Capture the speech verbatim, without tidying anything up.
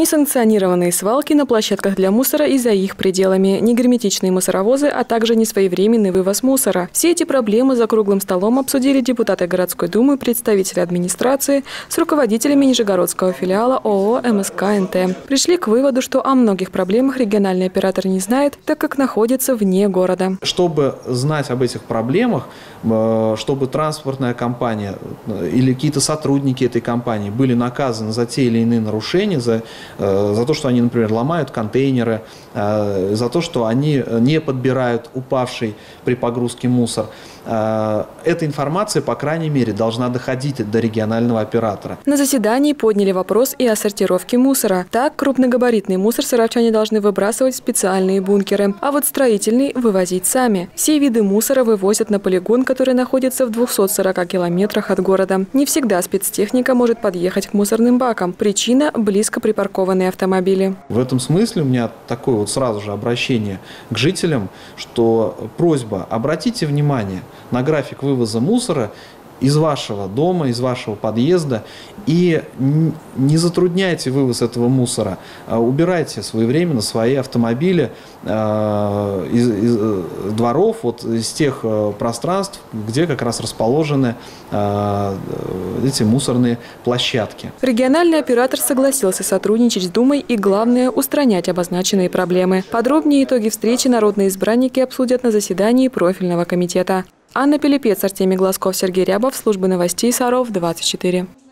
Несанкционированные свалки на площадках для мусора и за их пределами, негерметичные мусоровозы, а также несвоевременный вывоз мусора. Все эти проблемы за круглым столом обсудили депутаты городской думы, представители администрации с руководителями нижегородского филиала ООО эм эс ка эн тэ. Пришли к выводу, что о многих проблемах региональный оператор не знает, так как находится вне города. Чтобы знать об этих проблемах, чтобы транспортная компания или какие-то сотрудники этой компании были наказаны за те или иные нарушения, за за то, что они, например, ломают контейнеры, за то, что они не подбирают упавший при погрузке мусор. Эта информация, по крайней мере, должна доходить до регионального оператора. На заседании подняли вопрос и о сортировке мусора. Так, крупногабаритный мусор саровчане должны выбрасывать в специальные бункеры, а вот строительный вывозить сами. Все виды мусора вывозят на полигон, который находится в двухстах сорока километрах от города. Не всегда спецтехника может подъехать к мусорным бакам. Причина – близко припаркованные автомобили. В этом смысле у меня такое вот сразу же обращение к жителям, что просьба: обратите внимание на график вывоза мусора из вашего дома, из вашего подъезда, и не затрудняйте вывоз этого мусора. Убирайте своевременно свои автомобили э, из, из дворов, вот из тех пространств, где как раз расположены э, эти мусорные площадки. Региональный оператор согласился сотрудничать с Думой и, главное, устранять обозначенные проблемы. Подробнее итоги встречи народные избранники обсудят на заседании профильного комитета. Анна Пилипец, Артемий Глазков, Сергей Рябов, служба новостей Саров, двадцать четыре.